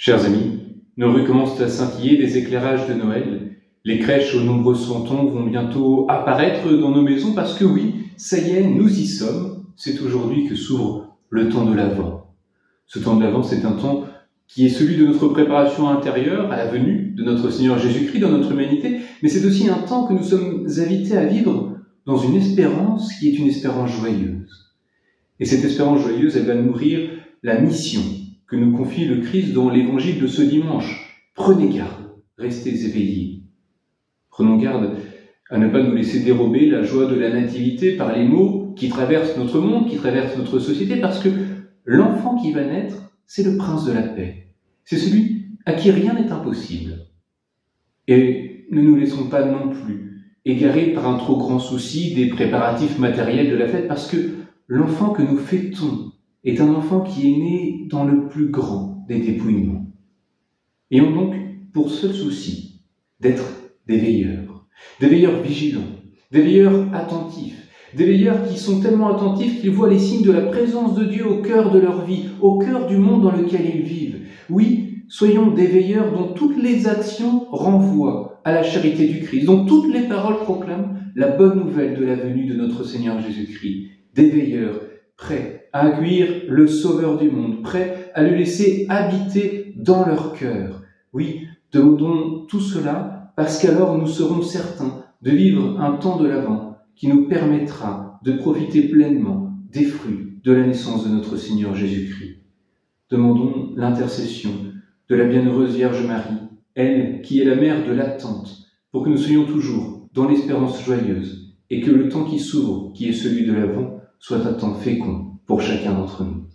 Chers amis, nos rues commencent à scintiller des éclairages de Noël. Les crèches aux nombreux santons vont bientôt apparaître dans nos maisons parce que oui, ça y est, nous y sommes. C'est aujourd'hui que s'ouvre le temps de l'Avent. Ce temps de l'Avent, c'est un temps qui est celui de notre préparation intérieure à la venue de notre Seigneur Jésus-Christ dans notre humanité, mais c'est aussi un temps que nous sommes invités à vivre dans une espérance qui est une espérance joyeuse. Et cette espérance joyeuse, elle va nourrir la mission que nous confie le Christ dans l'évangile de ce dimanche. Prenez garde, restez éveillés. Prenons garde à ne pas nous laisser dérober la joie de la nativité par les maux qui traversent notre monde, qui traversent notre société, parce que l'enfant qui va naître, c'est le prince de la paix. C'est celui à qui rien n'est impossible. Et ne nous laissons pas non plus égarés par un trop grand souci des préparatifs matériels de la fête, parce que l'enfant que nous fêtons est un enfant qui est né dans le plus grand des dépouillements. Ayons donc pour seul souci d'être des veilleurs vigilants, des veilleurs attentifs, des veilleurs qui sont tellement attentifs qu'ils voient les signes de la présence de Dieu au cœur de leur vie, au cœur du monde dans lequel ils vivent. Oui, soyons des veilleurs dont toutes les actions renvoient à la charité du Christ, dont toutes les paroles proclament la bonne nouvelle de la venue de notre Seigneur Jésus-Christ. Des veilleurs prêts à accueillir le Sauveur du monde, prêts à le laisser habiter dans leur cœur. Oui, demandons tout cela parce qu'alors nous serons certains de vivre un temps de l'Avent qui nous permettra de profiter pleinement des fruits de la naissance de notre Seigneur Jésus-Christ. Demandons l'intercession de la bienheureuse Vierge Marie, elle qui est la mère de l'attente, pour que nous soyons toujours dans l'espérance joyeuse et que le temps qui s'ouvre, qui est celui de l'Avent, soit un temps fécond pour chacun d'entre nous.